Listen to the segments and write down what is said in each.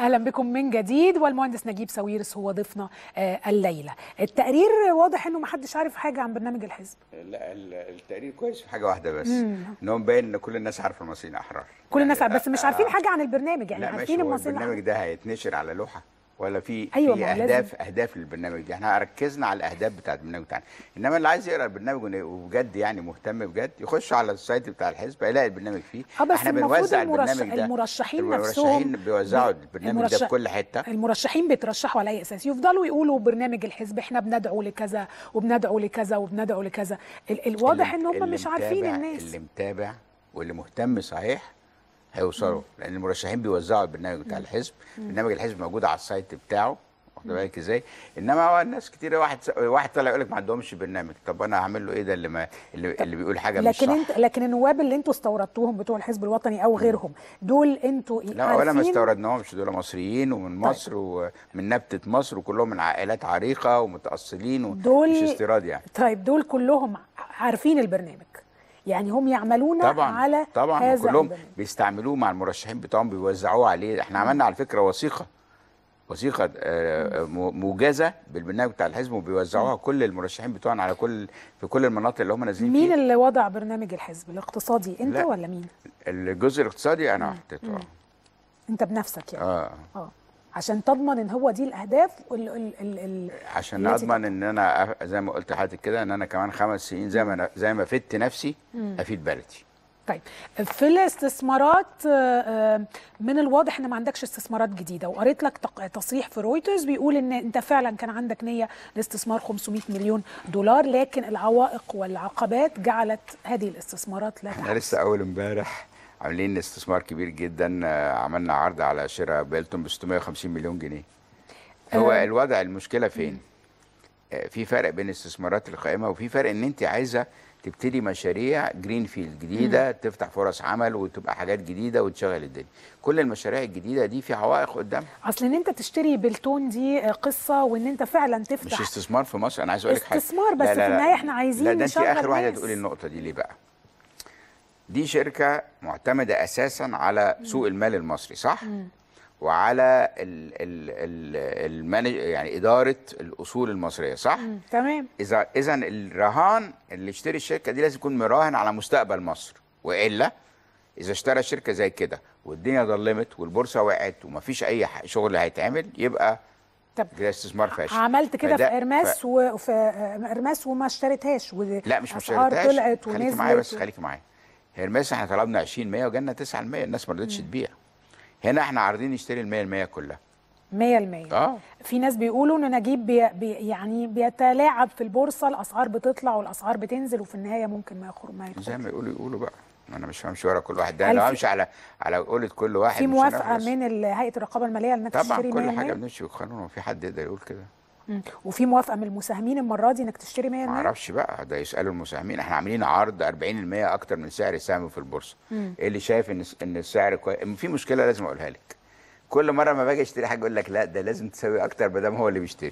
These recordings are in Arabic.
أهلا بكم من جديد، والمهندس نجيب ساويرس هو ضيفنا الليلة. التقرير واضح إنه محدش عارف حاجة عن برنامج الحزب. لا، التقرير كويس في حاجة واحدة بس، إنهم باين إن كل الناس عارفة المصريين أحرار. كل الناس عارفة، بس مش عارفين حاجة عن البرنامج، يعني عارفين المصريين البرنامج ده هيتنشر على لوحة ولا في أيوة في اهداف للبرنامج ده. احنا ركزنا على الاهداف بتاعت البرنامج بتاعنا، انما اللي عايز يقرا البرنامج وبجد يعني مهتم بجد يخش على السايت بتاع الحزب هيلاقي البرنامج فيه. احنا بنوزع البرنامج ده، المرشحين نفسهم بيوزعوا البرنامج ده في كل حته. المرشحين بيترشحوا على اي اساس؟ يفضلوا يقولوا برنامج الحزب احنا بندعو لكذا وبندعو لكذا وبندعو لكذا. الواضح ان هم مش عارفين الناس. اللي متابع واللي مهتم صحيح هيوصلوا، لان المرشحين بيوزعوا البرنامج بتاع الحزب. برنامج الحزب موجود على السايت بتاعه، واخد بالك ازاي؟ انما هو الناس كتير، واحد طلع يقول لك ما عندهمش برنامج. طب انا هعمل له ايه ده اللي بيقول حاجه مش صح؟ لكن النواب اللي انتوا استوردتوهم بتوع الحزب الوطني او غيرهم دول انتوا لا، ولا ما استوردناهمش، دول مصريين ومن مصر ومن نبته مصر، وكلهم من عائلات عريقه ومتاصلين، مش استيراد يعني. طيب دول كلهم عارفين البرنامج، يعني هم يعملون على هذا كلهم البرنامج. بيستعملوه مع المرشحين بتوعهم، بيوزعوه عليه. احنا عملنا على فكره وثيقه موجزه بالبرنامج بتاع الحزب، وبيوزعوها كل المرشحين بتوعنا في كل المناطق اللي هم نازلين فيها. مين اللي وضع برنامج الحزب الاقتصادي، انت ولا مين؟ الجزء الاقتصادي انا حطيته. انت بنفسك يعني؟ عشان تضمن ان هو دي الاهداف عشان اضمن ان انا زي ما قلت لحضرتك كده، ان انا كمان 5 سنين زي ما فدت نفسي افيد بلدي. طيب، في الاستثمارات من الواضح ان ما عندكش استثمارات جديده، وقريت لك تصريح في رويترز بيقول ان انت فعلا كان عندك نيه لاستثمار 500 مليون دولار، لكن العوائق والعقبات جعلت هذه الاستثمارات لا تحدث. احنا لسه اول امبارح عاملين استثمار كبير جدا، عملنا عرض على شراء بيلتون ب 650 مليون جنيه. هو الوضع المشكله فين؟ في فرق بين الاستثمارات القائمه، وفي فرق ان انت عايزه تبتدي مشاريع جرين فيلد جديده، تفتح فرص عمل وتبقى حاجات جديده وتشغل الدنيا. كل المشاريع الجديده دي في عوائق قدامها. اصل ان انت تشتري بيلتون دي قصه، وان انت فعلا تفتح مش استثمار في مصر. انا عايز اقول لك حاجه، استثمار بس في النهايه احنا عايزين نشغل. ده انت اخر واحده تقولي النقطه دي ليه بقى؟ دي شركه معتمده اساسا على سوق المال المصري، صح؟ وعلى يعني اداره الاصول المصريه، صح؟ تمام. اذا الرهان اللي يشتري الشركه دي لازم يكون مراهن على مستقبل مصر، والا اذا اشترى شركه زي كده والدنيا ظلمت والبورصه وقعت ومفيش اي شغل هيتعمل، يبقى ده استثمار فاشل. عملت كده في ارماس وفي ارماس وما اشتريتهاش، لا مش ما اشتريتهاش. خليكي معايا بس، خليكي معايا. هرماس احنا طلبنا 20% وجالنا 9%، الناس ما رضتش تبيع. هنا احنا عارضين نشتري ال100% كلها 100%. في ناس بيقولوا ان نجيب يعني بيتلاعب في البورصه، الاسعار بتطلع والاسعار بتنزل، وفي النهايه ممكن ما ياخد. زي ما يقولوا بقى، انا مش همشي ورا كل واحد. ده لو همشي على قولة كل واحد. في موافقه من هيئه الرقابه الماليه انك تشتري 100%؟ طبعا كل حاجه بنمشي بالقانون، وفي حد يقدر يقول كده. وفي موافقه من المساهمين المره دي انك تشتري 100%؟ ما اعرفش بقى، ده يسالوا المساهمين. احنا عاملين عرض 40% اكتر من سعر السهم في البورصه. ايه اللي شايف ان السعر كويس؟ في مشكله لازم اقولها لك. كل مره ما باجي اشتري حاجه يقول لك لا ده لازم تسوي اكتر ما دام هو اللي بيشتري.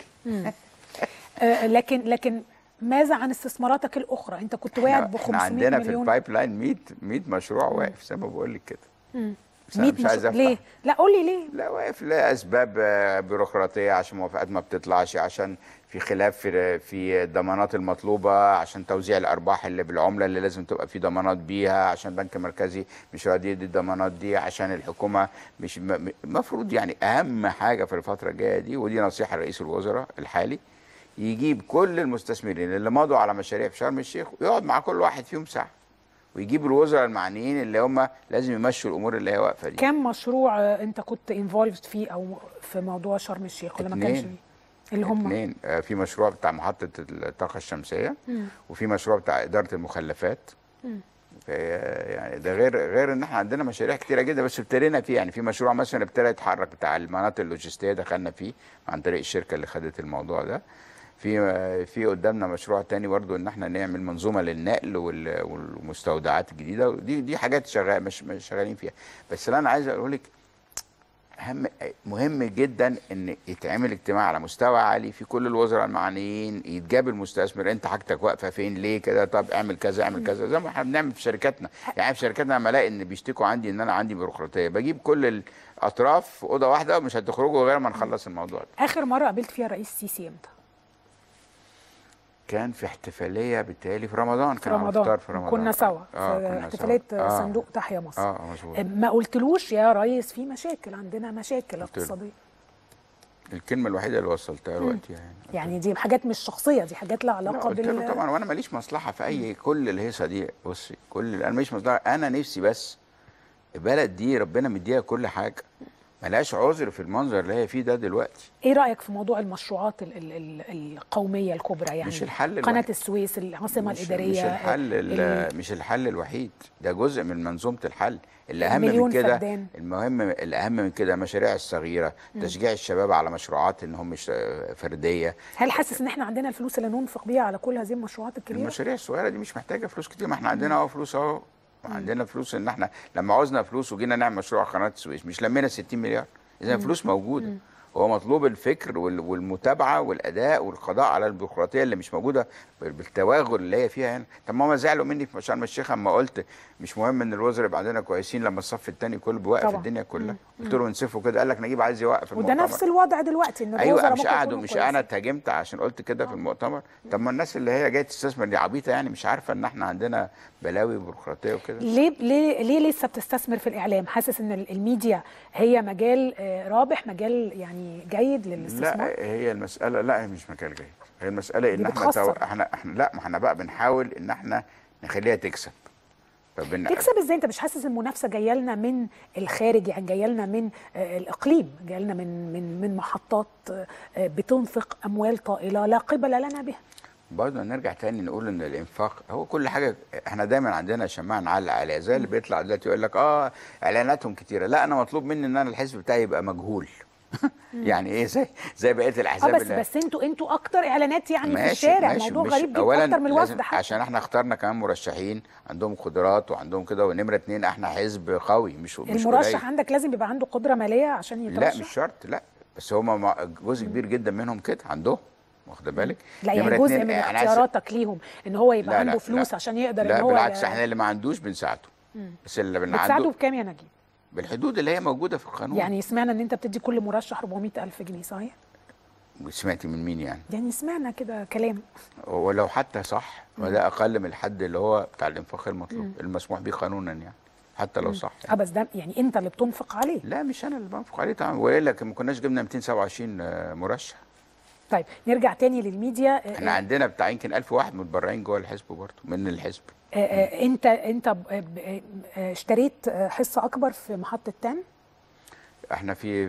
لكن ماذا عن استثماراتك الاخرى؟ انت كنت واعد ب 500 مليون. عندنا في البايب لاين 100 مشروع واقف زي ما بقول لك كده. 100 مشروع ليه؟ لا قول لي ليه؟ لا واقف لاسباب بيروقراطيه، عشان موافقات ما بتطلعش، عشان في خلاف في الضمانات المطلوبه، عشان توزيع الارباح اللي بالعمله اللي لازم تبقى في ضمانات بيها، عشان البنك المركزي مش راضي يدي الضمانات دي، عشان الحكومه مش المفروض. يعني اهم حاجه في الفتره الجايه دي، ودي نصيحه رئيس الوزراء الحالي، يجيب كل المستثمرين اللي مضوا على مشاريع في شرم الشيخ ويقعد مع كل واحد فيهم ساعه، ويجيب الوزراء المعنيين اللي هم لازم يمشوا الامور اللي هي واقفه دي. كم مشروع انت كنت انفولفد فيه او في موضوع شرم الشيخ ولا ما كانش فيه؟ اللي هم 2. في مشروع بتاع محطه الطاقه الشمسيه، وفي مشروع بتاع اداره المخلفات. يعني ده غير ان احنا عندنا مشاريع كتيره جدا بس ابتدينا فيه. يعني في مشروع مثلا ابتدى يتحرك بتاع المناطق اللوجستيه، دخلنا فيه عن طريق الشركه اللي خدت الموضوع ده. في قدامنا مشروع تاني برضو ان احنا نعمل منظومه للنقل والمستودعات الجديده، دي حاجات مش شغالين فيها. بس اللي انا عايز اقول لك، مهم جدا ان يتعمل اجتماع على مستوى عالي في كل الوزراء المعنيين، يتجاب المستثمر، انت حاجتك واقفه فين ليه كده، طب اعمل كذا اعمل كذا، زي ما احنا بنعمل في شركاتنا. يعني في شركاتنا لما الاقي ان بيشتكوا عندي ان انا عندي بيروقراطيه، بجيب كل اطراف في اوضه واحده مش هتخرجوا غير ما نخلص الموضوع ده. اخر مره قابلت فيها الرئيس السيسي امتى؟ كان في احتفاليه بالتالي في رمضان، في رمضان في رمضان كنا سوا كنا في احتفاليه سوا. صندوق تحيا مصر. مظبوط. ما قلتلوش يا ريس في مشاكل، عندنا مشاكل اقتصاديه؟ الكلمه الوحيده اللي وصلتها دلوقتي يعني دي حاجات مش شخصيه، دي حاجات لها علاقه بال طبعا. وانا ماليش مصلحه في اي كل الهيصه دي. بصي انا ماليش مصلحه، انا نفسي بس البلد دي ربنا مديها كل حاجه، ملهاش عذر في المنظر اللي هي فيه ده دلوقتي. ايه رايك في موضوع المشروعات القوميه الكبرى؟ يعني مش الحل قناه السويس، العاصمه الاداريه، مش الحل الوحيد، ده جزء من منظومه الحل. اللي اهم مليون من كده فدان. الاهم من كده المشاريع الصغيره، تشجيع الشباب على مشروعات انهم مش فرديه. هل حاسس ان احنا عندنا الفلوس اللي ننفق بيها على كل هذه المشروعات الكبيره؟ المشاريع الصغيره دي مش محتاجه فلوس كتير، ما احنا عندنا فلوس اهو. عندنا فلوس، ان احنا لما عوزنا فلوس وجينا نعمل مشروع قناه السويس مش لمينا 60 مليار. اذا فلوس موجوده. هو مطلوب الفكر والمتابعه والاداء والقضاء على البيروقراطيه اللي مش موجوده بالتوغل اللي هي فيها هنا. طب ما هم زعلوا مني في شرم الشيخ اما قلت مش مهم ان الوزراء يبقى عندنا كويسين، لما الصف الثاني كله بيوقف الدنيا كلها. قلت له انسفوا كده، قال لك نجيب عايز يوقف وده المؤتمر. نفس الوضع دلوقتي، ان ايوه مش قعدوا، مش انا اتهاجمت عشان قلت كده في المؤتمر. طب ما الناس اللي هي جايه تستثمر دي عبيطه يعني، مش عارفه ان احنا عندنا بلاوي بيروقراطيه وكده. ليه لسه بتستثمر في الاعلام؟ حاسس ان الميديا هي مجال رابح، مجال يعني جيد للاستثمار؟ لا هي المساله، لا هي مش مجال جيد. هي المساله ان احنا لا، ما احنا بقى بنحاول ان احنا نخليها تكسب. تكسب ازاي؟ انت مش حاسس المنافسه جايه لنا من الخارج؟ يعني جايه لنا من الاقليم، جايه لنا من محطات بتنفق اموال طائله لا قبل لنا بها. برضه نرجع تاني نقول ان الانفاق هو كل حاجه. احنا دايما عندنا شماعه نعلق عليها، زي اللي بيطلع دلوقتي يقول لك اعلاناتهم كتيره. لا، انا مطلوب مني ان انا الحزب بتاعي يبقى مجهول. يعني ايه، زي بقيه الاحزاب. بس انتوا اكتر اعلانات يعني في الشارع. الموضوع غريب جدا، اكتر من الوفد حتى. عشان احنا اخترنا كمان مرشحين عندهم قدرات وعندهم كده، ونمره 2 احنا حزب قوي مش المرشح قليل. عندك لازم يبقى عنده قدره ماليه عشان يترشح؟ لا مش شرط، لا بس هم جزء كبير جدا منهم كده عندهم، واخده بالك؟ لا يعني جزء من اختياراتك ليهم ان هو يبقى عنده فلوس عشان يقدر ان هو. لا بالعكس، احنا اللي ما عندوش بنساعده. بس اللي بتساعده بكام يا نجيب؟ بالحدود اللي هي موجوده في القانون. يعني سمعنا ان انت بتدي كل مرشح 400,000 جنيه، صحيح؟ سمعتي من مين يعني؟ يعني سمعنا كده كلام. ولو حتى صح، وده اقل من الحد اللي هو بتاع الانفاق المطلوب المسموح به قانونا يعني، حتى لو صح يعني. بس ده يعني انت اللي بتنفق عليه؟ لا مش انا اللي بنفق عليه طبعا، والا ما كناش جبنا 227 مرشح. طيب نرجع تاني للميديا. احنا عندنا بتاع يمكن 1000 واحد متبرعين جوه الحزب برضه من الحزب. انت اشتريت حصه اكبر في محطه تان؟ احنا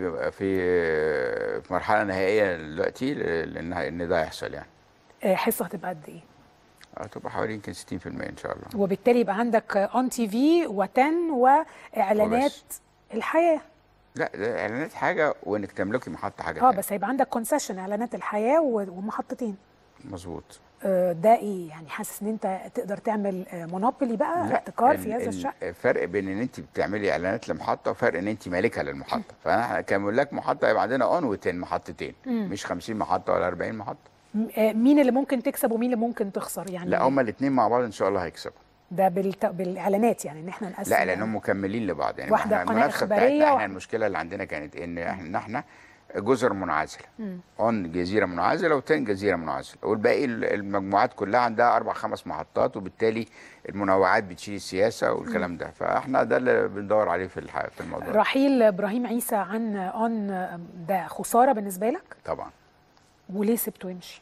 في مرحله نهائيه دلوقتي ان ده يحصل يعني. حصه هتبقى قد ايه؟ هتبقى حوالي يمكن 60% ان شاء الله. وبالتالي يبقى عندك اون تي في وتن واعلانات الحياه. لا ده اعلانات حاجه، وانك تملكي محطه حاجه تانية. بس هيبقى عندك كونسيشن اعلانات الحياه ومحطتين. مظبوط. ده ايه يعني؟ حاسس ان انت تقدر تعمل مونوبولي بقى، احتكار في هذا الشأن؟ فرق بين ان انت بتعملي اعلانات لمحطه وفرق ان انت مالكه للمحطه. فاحنا كملاك محطه يبقى عندنا اون وتن محطتين، مش 50 محطه ولا 40 محطه. مين اللي ممكن تكسب ومين اللي ممكن تخسر يعني؟ لا هما الاثنين مع بعض ان شاء الله هيكسبوا. ده بالاعلانات يعني، ان احنا نقسم؟ لا لانهم مكملين لبعض يعني. واحده قناه اخباريه احنا المشكله اللي عندنا كانت ان احنا جزر منعزله. اون جزيره منعزله وتن جزيره منعزله، والباقي المجموعات كلها عندها 4 5 محطات، وبالتالي المنوعات بتشيل السياسه والكلام ده. فاحنا ده اللي بندور عليه في الموضوع. رحيل ابراهيم عيسى عن اون ده خساره بالنسبه لك؟ طبعا. وليه سبته يمشي؟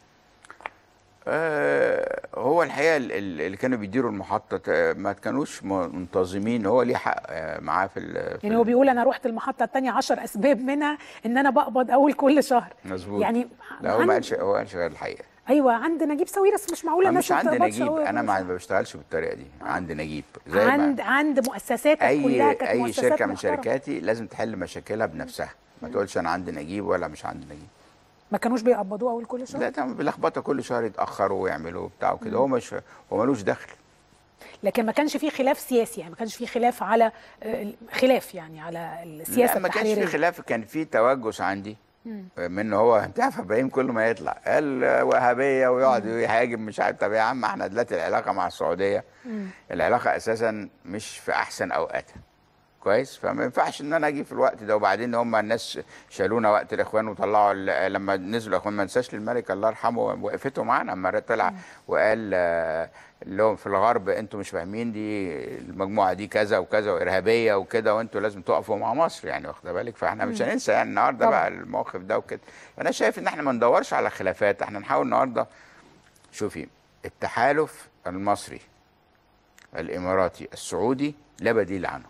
هو الحقيقه اللي كانوا بيديروا المحطه ما كانوش منتظمين. هو ليه حق معاه يعني هو بيقول انا رحت المحطه الثانيه 10 اسباب منها ان انا بقبض اول كل شهر. مظبوط. يعني لا هو ما قالش غير الحقيقه. ايوه عند نجيب ساويرس. مش معقوله الناس مش عند نجيب، انا ما بشتغلش بالطريقه دي. عند نجيب زي عند مؤسساتك كلها كانت اي مؤسسات شركه من محترمة. شركاتي لازم تحل مشاكلها بنفسها. ما تقولش انا عند نجيب ولا مش عند نجيب. ما كانوش بيقبضوه اول كل شهر؟ لا طبعا بلخبطه، كل شهر يتاخروا ويعملوا بتاع وكده. هو ملوش دخل. لكن ما كانش فيه خلاف سياسي يعني؟ ما كانش فيه خلاف على خلاف يعني على السياسه التحريريه؟ ما كانش فيه خلاف، كان فيه توجس عندي من هو انت عارف ابراهيم كل ما يطلع قال وهابيه ويقعد يهاجم مش عارف. طب يا عم احنا دلوقتي العلاقه مع السعوديه العلاقه اساسا مش في احسن اوقاتها. كويس. فما ينفعش ان انا اجي في الوقت ده. وبعدين هم الناس شالونا وقت الاخوان وطلعوا لما نزلوا الاخوان، ما انساش للملك الله يرحمه وقفته معانا لما طلع وقال لهم في الغرب انتوا مش فاهمين، دي المجموعه دي كذا وكذا وارهابيه وكده، وانتوا لازم تقفوا مع مصر يعني، واخده بالك. فاحنا مش هننسى يعني النهارده بقى الموقف ده وكده. انا شايف ان احنا ما ندورش على خلافات، احنا نحاول النهارده. شوفي، التحالف المصري الاماراتي السعودي لا بديل عنه.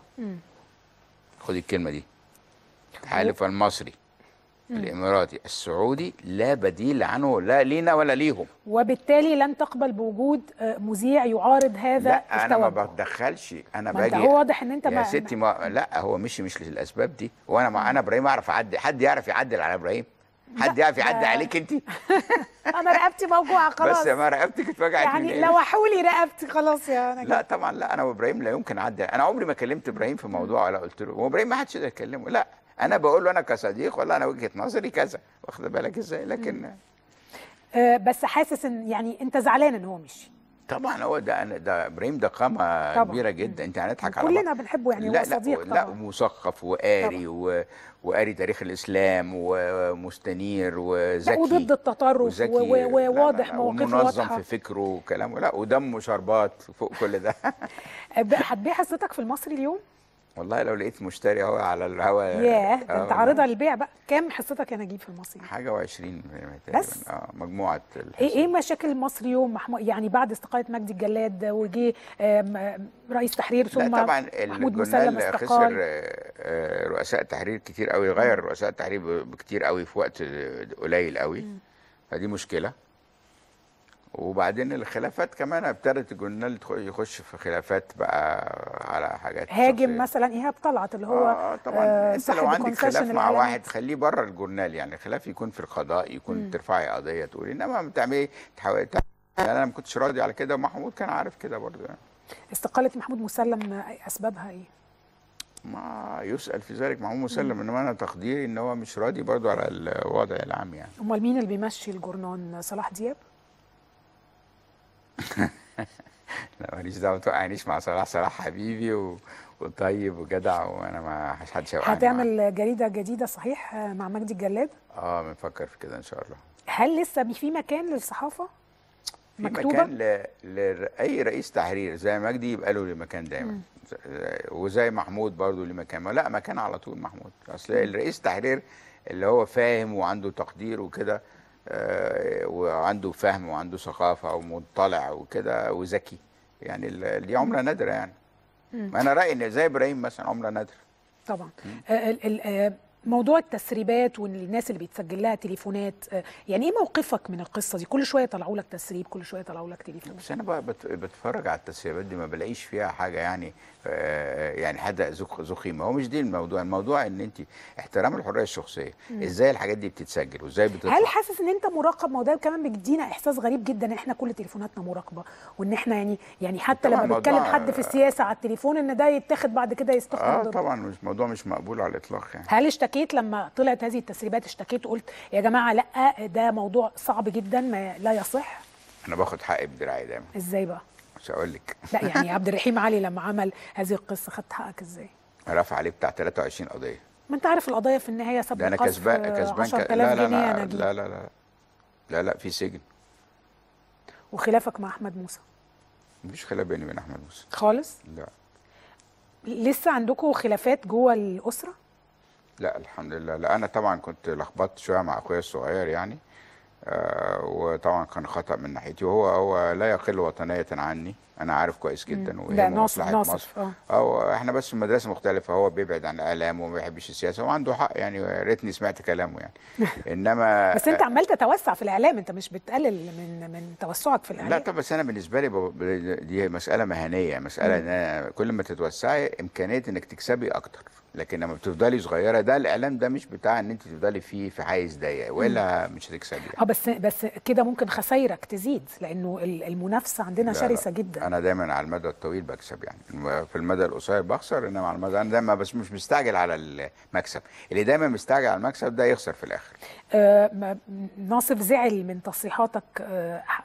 خدي الكلمه دي، التحالف المصري الاماراتي السعودي لا بديل عنه، لا لينا ولا ليهم. وبالتالي لن تقبل بوجود مذيع يعارض هذا لا انا ما التوجه. بتدخلش، انا ما انت باجي. هو واضح ان انت يا ستي لا هو مش للاسباب دي. وانا انا ابراهيم اعرف اعدي، حد يعرف يعدل على ابراهيم؟ حد يعرف يعدي عليك انت؟ انا رقبتي موجوعه خلاص. بس ما رقبتك اتوجعت يعني منين؟ لوحوا لي رقبتي خلاص يا انا. لا طبعا لا، انا وابراهيم لا يمكن اعدي. انا عمري ما كلمت ابراهيم في موضوع ولا قلت له، وابراهيم ما حدش يقدر يكلمه. لا انا بقول له انا كصديق والله انا وجهه نظري كذا، واخد بالك ازاي. لكن بس حاسس ان يعني انت زعلان ان هو مشي. طبعا هو ده ابراهيم ده قامه طبعا. كبيره جدا. انت هنضحك على كلنا بنحبه يعني، لا هو صديق لا طبعا. مثقف وقاري وقاري تاريخ الاسلام ومستنير وذكي. لا وضد التطرف وواضح مواقفه ومنظم واضحه في فكره وكلامه. لا ودمه شربات فوق كل ده. هتبيع حصتك في المصري اليوم؟ والله لو لقيت مشتري اهو على الهوا. ياه ده انت عارضها للبيع بقى. كام حصتك يا نجيب في المصري؟ حاجه و20 بس مجموعه ايه مشاكل المصري يوم يعني بعد استقاله مجدي الجلاد وجي رئيس تحرير ثم طبعا محمود مسلم استقال. خسر رؤساء تحرير كتير قوي، غير رؤساء التحرير بكتير قوي في وقت قليل قوي. فدي مشكله. وبعدين الخلافات كمان ابتدت الجورنال يخش في خلافات بقى على حاجات هاجم شخصية. مثلا ايهاب طلعت اللي هو طبعا انت لو عندك خلاف مع الإعلانات. واحد خليه بره الجورنال يعني. خلاف يكون في القضاء، يكون ترفعي قضيه تقولي، انما بتعملي تحاولي يعني. انا ما كنتش راضي على كده، ومحمود كان عارف كده برضه يعني. استقاله محمود مسلم اسبابها ايه؟ ما يسأل في ذلك محمود مسلم، انما انا تقديري ان هو مش راضي برضه على الوضع العام يعني. امال مين اللي بيمشي الجورنان؟ صلاح دياب؟ لا ماليش دعوه، ما توقعنيش مع صلاح. صلاح حبيبي وطيب وجدع، وانا ما حدش هيوقعني. هتعمل جريده جديده صحيح مع مجدي الجلاد؟ بنفكر في كده ان شاء الله. هل لسه في مكان للصحافه مكتوبة؟ مكان لاي رئيس تحرير زي مجدي يبقى له مكان دايما. وزي محمود برضه له مكان. لا مكان على طول محمود. اصل الرئيس تحرير اللي هو فاهم وعنده تقدير وكده، وعنده فهم وعنده ثقافه ومطلع وكده وذكي يعني. دي عمله نادره يعني. انا رايي ان زي ابراهيم مثلا عمله نادره. طبعا. موضوع التسريبات والناس اللي بيتسجل لها تليفونات، يعني ايه موقفك من القصه دي؟ كل شويه يطلعوا لك تسريب، كل شويه يطلعوا لك تليفون. بس انا بقى بتفرج على التسريبات دي، ما بلاقيش فيها حاجه يعني يعني حد ذو قيمه. هو مش دي الموضوع. الموضوع ان انت احترام الحريه الشخصيه. ازاي الحاجات دي بتتسجل وازاي بتطلع؟ هل حاسس ان انت مراقب؟ ما هو ده كمان بيدينا احساس غريب جدا ان احنا كل تليفوناتنا مراقبه، وان احنا يعني حتى لما بتكلم حد في السياسه على التليفون ان ده يتاخد بعد كده يستخدم ضده. طبعا موضوع مش مقبول على الاطلاق يعني. هل اشتكيت لما طلعت هذه التسريبات؟ اشتكيت وقلت يا جماعه لا ده موضوع صعب جدا ما لا يصح؟ انا باخد حقي بدراعي دايما. ازاي بقى؟ مش هقول لك. لا يعني عبد الرحيم علي لما عمل هذه القصه خدت حقك ازاي؟ رفع عليه بتاع 23 قضيه. ما انت عارف القضيه في النهايه سبب انا كسبان 10,000 جنيه يا نجيب. لا في سجن. وخلافك مع احمد موسى؟ مفيش خلاف بيني وبين احمد موسى خالص؟ لا. لسه عندكم خلافات جوه الاسره؟ لا الحمد لله. لا انا طبعا كنت لخبطت شويه مع اخويا الصغير يعني. وطبعا كان خطأ من ناحيتي، وهو لا يقل وطنية عني. انا عارف كويس جدا وهي مصلحة مصر. او احنا بس في مدرسة مختلفة. هو بيبعد عن الاعلام وما بيحبش السياسة، وعنده حق يعني. يا ريتني سمعت كلامه يعني. انما بس انت عمال تتوسع في الاعلام، انت مش بتقلل من توسعك في الاعلام. لا طب بس انا بالنسبة لي دي مسألة مهنية. مسألة ان كل ما تتوسعي امكانية انك تكسبي اكتر. لكن لما بتفضلي صغيره، ده الاعلام ده مش بتاع ان انت تفضلي فيه في حيز ضيق والا مش هتكسبي يعني. بس كده ممكن خسايرك تزيد لانه المنافسه عندنا شرسه جدا. انا دايما على المدى الطويل بكسب يعني. في المدى القصير بخسر، انما على المدى انا دايما بس مش مستعجل على المكسب. اللي دايما مستعجل على المكسب ده يخسر في الاخر. ناصف زعل من تصريحاتك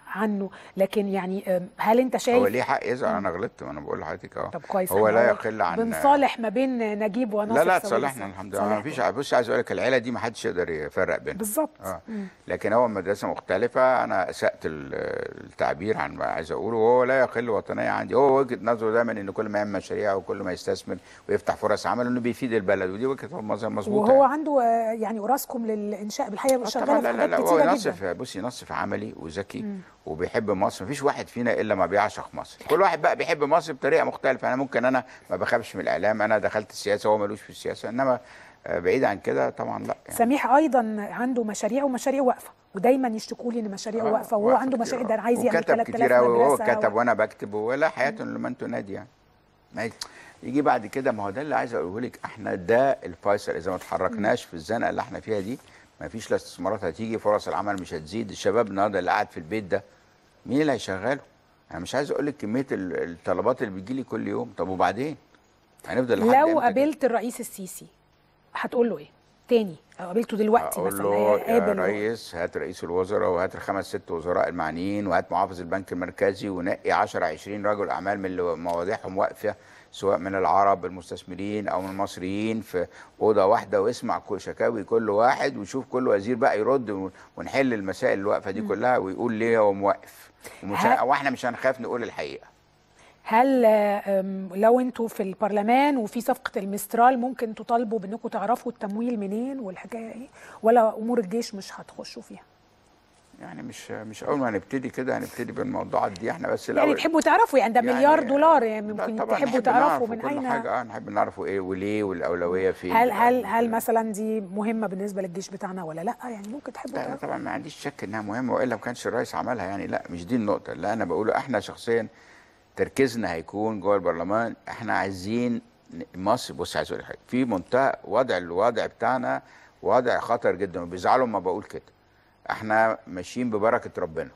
عنه، لكن يعني هل انت شايف هو ليه حق يزعل؟ انا غلطت، وانا بقول لحضرتك اهو. طب كويس، هو لا يقل عن بنصالح ما بين نجيب وناصر. لا تصالحنا الحمد لله، ما فيش. بص، عايز اقول لك العيله دي ما حدش يقدر يفرق بينها بالظبط. لكن هو مدرسه مختلفه، انا اسأت التعبير عن ما عايز اقوله، وهو لا يقل وطنيه عندي. هو وجهه نظره دايما ان كل ما يعمل مشاريع وكل ما يستثمر ويفتح فرص عمل انه بيفيد البلد، ودي وجهه نظر مظبوطه. وهو عنده يعني وراسكم للانشاء بالحقيقه شغاله في حاجات كتيره هو جدا. نصف، بصي، نصف عملي وذكي وبيحب مصر. مفيش واحد فينا الا ما بيعشق مصر، كل واحد بقى بيحب مصر بطريقه مختلفه. انا ممكن انا ما بخافش من الاعلام، انا دخلت السياسه وهو ملوش في السياسه، انما بعيد عن كده طبعا لا يعني. سميح ايضا عنده مشاريع ومشاريع واقفه، ودايما يشتكوا لي ان مشاريعه واقفه، وهو عنده مشاريع ده عايز يعمل 3000 كتير قوي، وهو مدرسه كتب وانا بكتب، ولا حياته لمن تنادي يعني. ما يجي بعد كده، ما هو ده اللي عايز اقوله لك، احنا ده الفيصل. اذا ما اتحركناش في الزنقه اللي احنا فيها دي، ما فيش لا استثمارات هتيجي، فرص العمل مش هتزيد. الشباب النهارده اللي قاعد في البيت ده مين اللي هيشغله؟ انا مش عايز اقول لك كميه الطلبات اللي بتجي لي كل يوم. طب وبعدين هنفضل لحد لو امتى قابلت الرئيس السيسي هتقول له ايه تاني؟ او قابلته دلوقتي مثلا، له يا ريس هات رئيس الوزراء وهات الخمس ست وزراء المعنيين وهات محافظ البنك المركزي ونقي 10 20 رجل اعمال من اللي مواضيعهم واقفه، سواء من العرب المستثمرين او من المصريين، في اوضه واحده، واسمع شكاوي كل واحد، وشوف كل وزير بقى يرد، ونحل المسائل اللي واقفه دي كلها، ويقول ليه هو موقف. واحنا مش هنخاف نقول الحقيقه. هل لو انتوا في البرلمان وفي صفقه المسترال ممكن تطالبوا بانكم تعرفوا التمويل منين والحكايه ايه، ولا امور الجيش مش هتخشوا فيها؟ يعني مش اول ما هنبتدي كده هنبتدي بالموضوعات دي احنا، بس الاول يعني تحبوا تعرفوا، يعني ده مليار دولار، يعني ممكن تحبوا تعرفوا من كل اين حاجه. نحب نعرفوا ايه وليه والاولويه فين. هل مثلا دي مهمه بالنسبه للجيش بتاعنا ولا لا؟ يعني ممكن تحبوا تعرفوا. طبعا ما عنديش شك انها مهمه، والا ما كانش الرئيس عملها يعني. لا مش دي النقطه اللي انا بقوله. احنا شخصيا تركيزنا هيكون جوه البرلمان. احنا عايزين مصر، بص عايز اقول حاجه، في منتهى الوضع بتاعنا وضع خطر جدا، وبيزعلوا لما بقول كده. احنا ماشيين ببركه ربنا،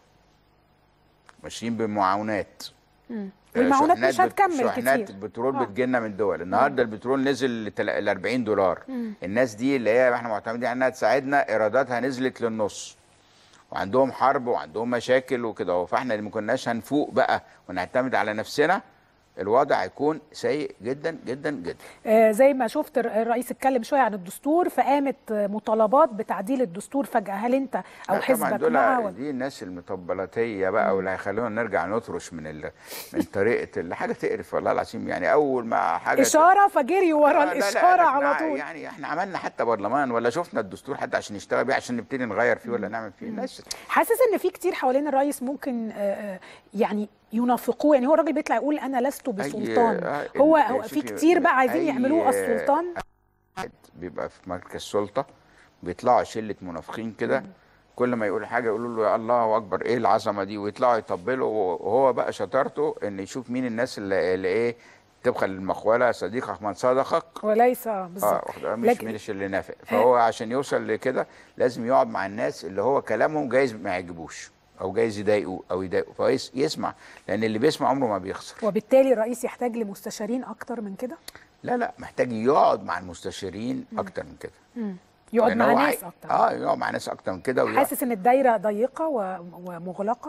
ماشيين بمعاونات. والمعونات مش هتكمل كتير. شحنات بترول بتجيلنا من دول. النهارده البترول نزل ل 40 دولار. الناس دي اللي هي احنا معتمدين على انها تساعدنا، ايراداتها نزلت للنص، وعندهم حرب وعندهم مشاكل وكده. فاحنا اللي ما كناش هنفوق بقى ونعتمد على نفسنا، الوضع هيكون سيء جدا جدا جدا. زي ما شفت الرئيس اتكلم شويه عن الدستور، فقامت مطالبات بتعديل الدستور فجاه. هل انت او حزبك مع دي الناس المطبلاتيه بقى، واللي هيخلونا نرجع نطرش من طريقه حاجه تقرف والله العظيم. يعني اول ما حاجه اشاره فجريوا ورا الاشاره على طول. يعني احنا عملنا حتى برلمان ولا شفنا الدستور حتى عشان نشتغل بيه، عشان نبتدي نغير فيه ولا نعمل فيه. الناس حاسس ان في كتير حوالين الرئيس ممكن يعني ينافقوه. يعني هو الراجل بيطلع يقول انا لست بسلطان. هو في كتير بقى عايزين يعملوه السلطان. بيبقى في مركز سلطه بيطلعوا شله منافقين كده، كل ما يقول حاجه يقولوا له يا الله اكبر ايه العظمه دي، ويطلعوا يطبلوا. وهو بقى شطارته ان يشوف مين الناس اللي ايه تبخل المخوله، صديقك من صادقك وليس بالظبط مش اللي نافق. فهو عشان يوصل لكده لازم يقعد مع الناس اللي هو كلامهم جايز ما يعجبوش او جايز يضايقوا او يضايقوا، فيسمع، لان اللي بيسمع عمره ما بيخسر. وبالتالي الرئيس يحتاج لمستشارين اكتر من كده؟ لا محتاج يقعد مع المستشارين اكتر من كده. يقعد مع ناس اكتر. يقعد مع ناس اكتر من كده. حاسس ان الدايره ضيقه ومغلقه؟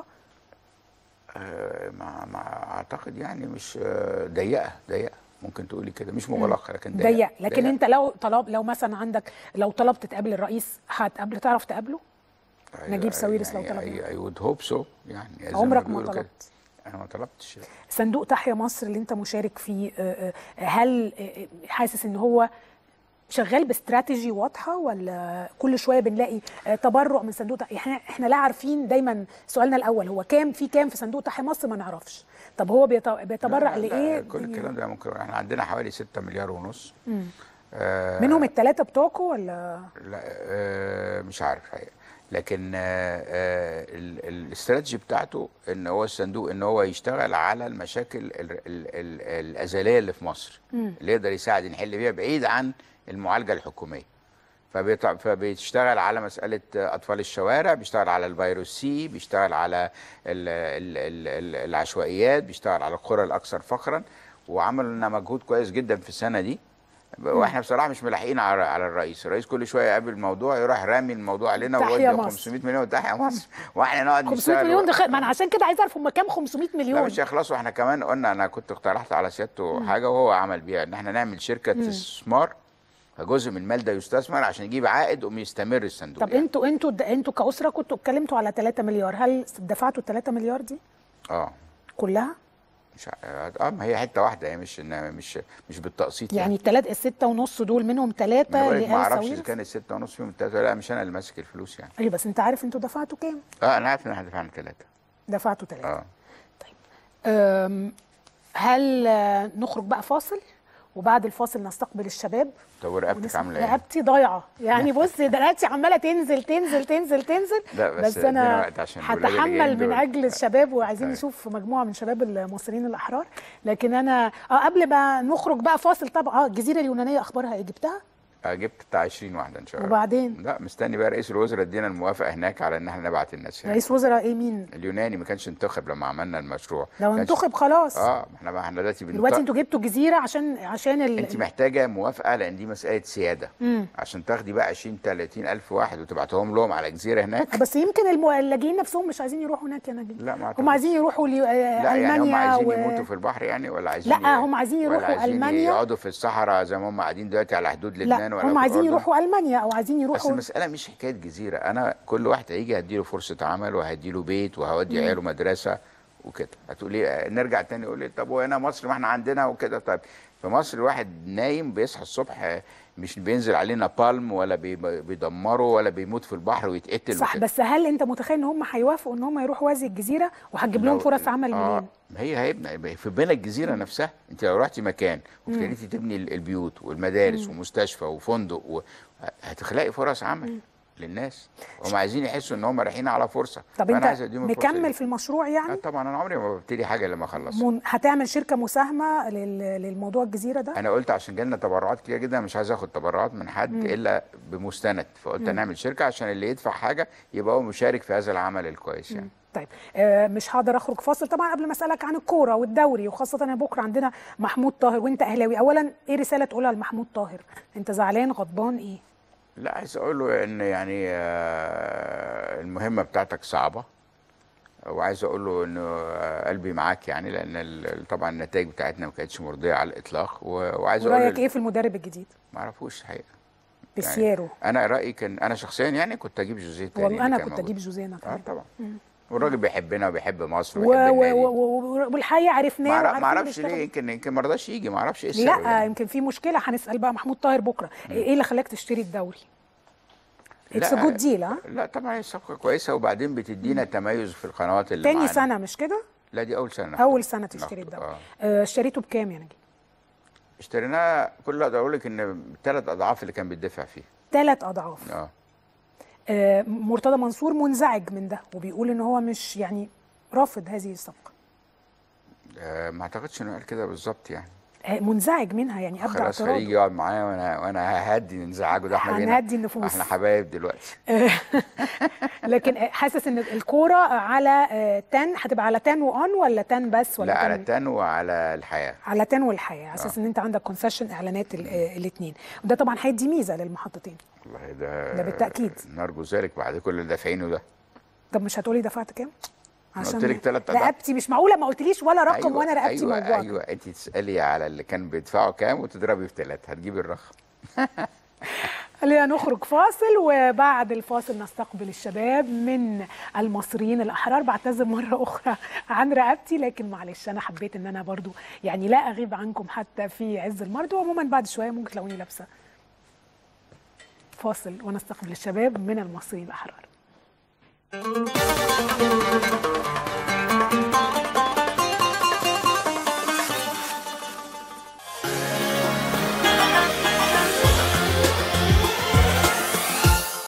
ما اعتقد يعني مش ضيقه ممكن تقولي كده، مش مغلقه لكن ضيقه. لكن انت لو مثلا عندك، لو طلبت تقابل الرئيس تعرف تقابله؟ نجيب ساويرس لو طلب اي وود هوب سو يعني. عمرك ما طلبت؟ انا ما طلبتش. صندوق تحيا مصر اللي انت مشارك فيه، هل حاسس ان هو شغال باستراتيجي واضحه، ولا كل شويه بنلاقي تبرع من صندوق احنا لا عارفين؟ دايما سؤالنا الاول هو كام في صندوق تحيا مصر، ما نعرفش. طب هو بيتبرع لايه؟ كل الكلام ده ممكن. احنا عندنا حوالي 6 مليار ونص. منهم الثلاثه بتوعكم ولا لا؟ مش عارف حقيقة. لكن الاستراتيجي بتاعته ان هو الصندوق ان هو يشتغل على المشاكل الازليه اللي في مصر، اللي يقدر يساعد نحل بيها بعيد عن المعالجه الحكوميه. فبيشتغل على مساله اطفال الشوارع، بيشتغل على الفيروس سي، بيشتغل على العشوائيات، بيشتغل على القرى الاكثر فقرا. وعمل لنا مجهود كويس جدا في السنه دي واحنا بصراحه مش ملاحقين على الرئيس كل شويه يقابل موضوع يروح رامي الموضوع علينا ويودي 500 مليون تحيا مصر واحنا نقعد 500 مليون ده ما انا عشان كده عايز اعرف هم كام 500 مليون. لا مش هيخلصوا. احنا كمان قلنا، انا كنت اقترحت على سيادته حاجه وهو عمل بيها، ان احنا نعمل شركه استثمار، فجزء من المال ده يستثمر عشان يجيب عائد ويستمر الصندوق. طب يعني انتوا كاسره كنتوا اتكلمتوا على 3 مليار، هل دفعتوا 3 مليار دي؟ كلها؟ مش ما هي حته واحده، هي مش بالتقسيط يعني الستة ونص دول منهم 3 ما اعرفش اذا كان الستة ونص فيهم 3 لا، مش انا اللي ماسك الفلوس يعني. ايوه بس انت عارف انتوا دفعتوا كام؟ انا عارف ان احنا دفعنا 3. دفعتوا 3. طيب هل نخرج بقى فاصل وبعد الفاصل نستقبل الشباب؟ طب ورقبتك عامله ايه؟ رقبتي ضايعه يعني بص دلوقتي عماله تنزل تنزل تنزل تنزل. لا بس انا هتحمل من اجل الشباب وعايزين نشوف مجموعه من شباب المصريين الاحرار. لكن انا قبل ما نخرج بقى فاصل طبعا الجزيره اليونانيه اخبارها ايه؟ جبتها؟ جبت بتاع 20 واحده ان شاء الله. وبعدين؟ لا مستني بقى رئيس الوزراء ادينا الموافقه هناك على ان احنا نبعت الناس هناك. رئيس وزراء ايه مين؟ اليوناني ما كانش انتخب لما عملنا المشروع. لو انتخب خلاص. احنا دلوقتي انتوا جبتوا جزيره عشان انت محتاجه موافقه لان دي مساله سياده. عشان تاخدي بقى 20 30 الف واحد وتبعتهم لهم على جزيره هناك. بس يمكن اللاجئين نفسهم مش عايزين يروحوا هناك يا نجيب. لا ما هم عايزين يروحوا المانيا. يعني هم عايزين يموتوا في البحر يعني ولا عايزين؟ لا هم عايزين يروحوا المانيا، يقعدوا في الصحراء زي ما هم قاعدين دلوقتي على حدود لبنان. لا هم عايزين يروحوا المانيا او عايزين يروحوا. بس المساله مش حكايه جزيره. انا كل واحد هيجي هديله فرصه عمل وهديله بيت وهودي عياله مدرسه وكده. هتقولي نرجع تاني يقول لي طب وهنا مصر ما احنا عندنا وكده. طيب في مصر الواحد نايم بيصحى الصبح مش بينزل علينا بالم ولا بيدمروا ولا بيموت في البحر ويتقتل صح وكده. بس هل انت متخيل ان هم هيوافقوا ان هم يروحوا وادي الجزيره وهتجيب لهم فرص عمل منين؟ هي هيبنى في بنى الجزيره نفسها. انت لو رحتي مكان وابتديتي تبني البيوت والمدارس ومستشفى وفندق هتخلقي فرص عمل للناس. هم عايزين يحسوا ان هم رايحين على فرصه. طب انت مكمل في المشروع يعني؟ طبعا انا عمري ما ببتدي حاجه لما اخلص. هتعمل شركه مساهمه للموضوع الجزيره ده؟ انا قلت عشان جالنا تبرعات كتير جدا مش عايز اخد تبرعات من حد الا بمستند، فقلت نعمل شركه عشان اللي يدفع حاجه يبقى هو مشارك في هذا العمل الكويس يعني. طيب مش هقدر اخرج فاصل طبعا قبل ما اسالك عن الكوره والدوري، وخاصه انا بكره عندنا محمود طاهر وانت اهلاوي. اولا ايه رساله تقولها لمحمود طاهر؟ انت زعلان غضبان ايه؟ لا عايز اقول له ان يعني المهمه بتاعتك صعبه، وعايز اقول له انه قلبي معاك يعني، لان طبعا النتائج بتاعتنا ما كانتش مرضيه على الاطلاق. وعايز اقول رايك ايه في المدرب الجديد؟ ما اعرفوش الحقيقه. بيسيرو يعني انا رايي كان انا شخصيا يعني كنت اجيب جوزيه تاني. والله انا كنت اجيب جوزيه انا كمان. طبعا. والراجل بيحبنا وبيحب مصر وبيحب النادي. والحقيقه عرفناه ما اعرفش ليه، يمكن ما رضاش يجي، ما اعرفش ايه السبب. لا يعني. يمكن في مشكله، هنسال بقى محمود طاهر بكره. ايه اللي خلاك تشتري الدوري؟ اتس ا جود ديل. لا طبعا هي صفقه كويسه، وبعدين بتدينا تميز في القنوات اللي تاني سنه مش كده؟ لا دي اول سنه. اول سنه تشتري الدوري. اشتريته بكام يا نجيب؟ اشتريناه كل اقدر اقول لك ان 3 اضعاف اللي كان بيدفع فيه. 3 اضعاف. مرتضى منصور منزعج من ده وبيقول ان هو مش يعني رافض هذه الصفقه. ما اعتقدش انه قال كده بالظبط يعني. منزعج منها يعني ابدا خلاص هيجي يقعد معايا وانا ههدي انزعاجه ده. احنا هنهدي النفوس، احنا حبايب دلوقتي. لكن حاسس ان الكوره على 10 هتبقى على 10 وان ولا 10 بس ولا لا على 10 وعلى الحياه. على 10 والحياه. حاسس ان انت عندك كونسيشن اعلانات الاثنين، وده طبعا هيدي ميزه للمحطتين. والله ده بالتاكيد نرجو ذلك بعد كل اللي دافعينه ده. طب مش هتقولي دفعت كام؟ عشان قلت لك 3 اضعاف. رقبتي مش معقوله ما قلتليش ولا رقم. أيوة وانا رقبتي موجوعه. ايوه انت تسالي على اللي كان بيدفعوا كام وتضربي في 3 هتجيبي الرقم. خلينا نخرج فاصل، وبعد الفاصل نستقبل الشباب من المصريين الاحرار. بعتذر مره اخرى عن رقبتي، لكن معلش انا حبيت ان انا برضو يعني لا اغيب عنكم حتى في عز المرض. وعموما بعد شويه ممكن تلاقوني لابسه. فاصل ونستقبل الشباب من المصريين الاحرار.